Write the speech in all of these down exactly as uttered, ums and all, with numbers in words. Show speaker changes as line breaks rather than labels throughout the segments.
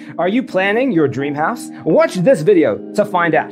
Are you planning your dream house? Watch this video to find out.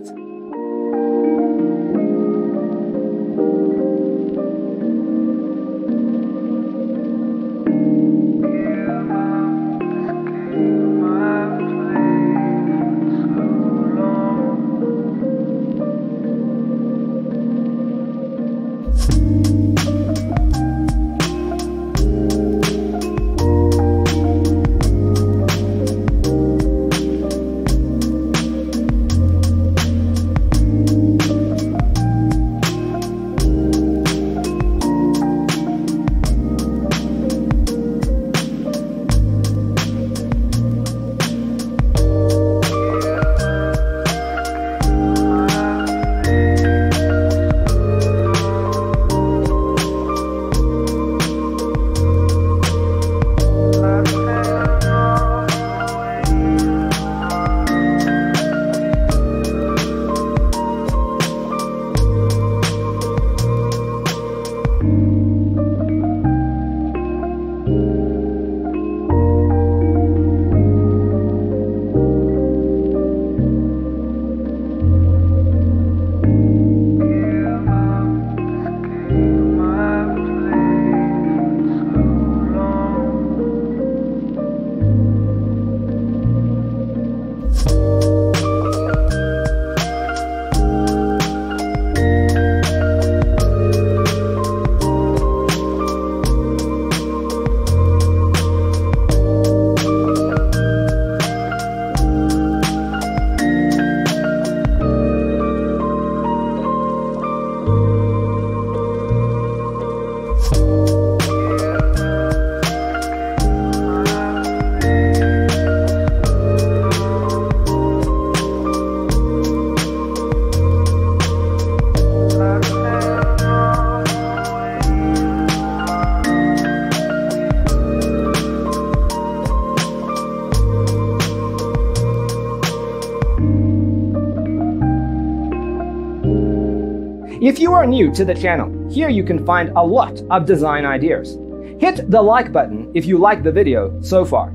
If you are new to the channel, here you can find a lot of design ideas. Hit the like button if you like the video so far.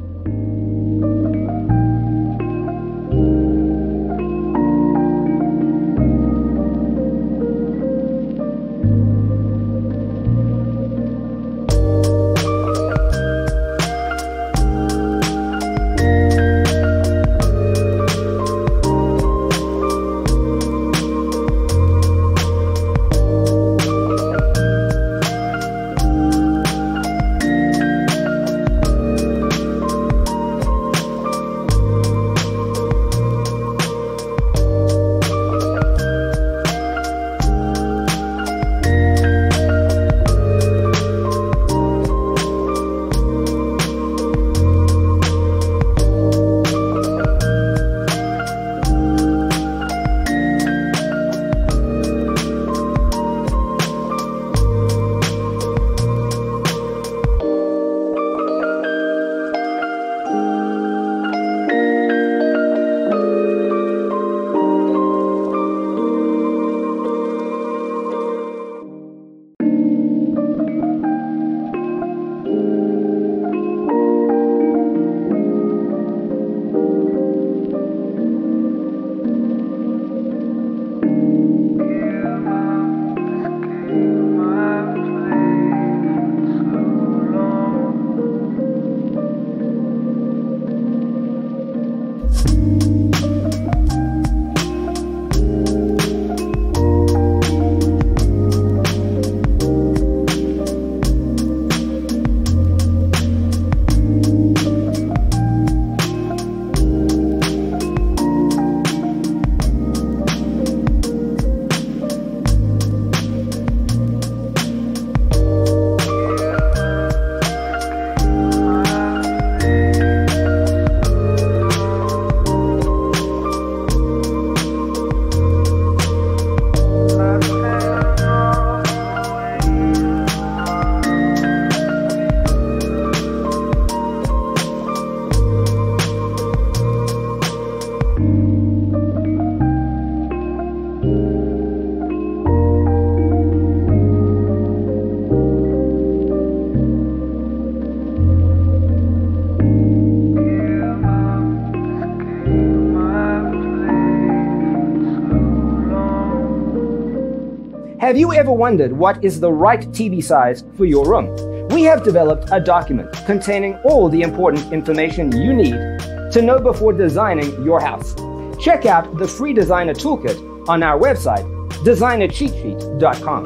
Have you ever wondered what is the right T V size for your room? We have developed a document containing all the important information you need to know before designing your house. Check out the free designer toolkit on our website, designer cheat sheet dot com.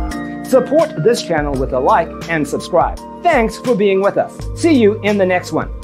Support this channel with a like and subscribe. Thanks for being with us. See you in the next one.